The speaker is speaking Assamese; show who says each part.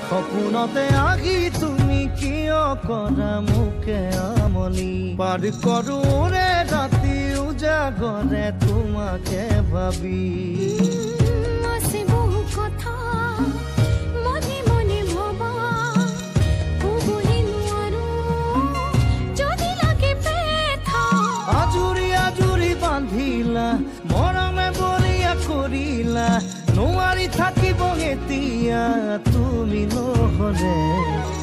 Speaker 1: সপোনতে আহি তুমি কিয় কৰা মোকে আমনি পাৰ কৰোৰে ৰাতি উজাগৰে তোমাকে ভাবি
Speaker 2: আছে বহু কথা মনে মনে ভবা কবলে নোৱাৰো যদি লাগে পেথা
Speaker 1: আজুৰি আজুৰি বান্ধিলা মৰমে বলিয়া কৰিলা নোৱাৰি থাকিব এতিয়া তুমি নহলে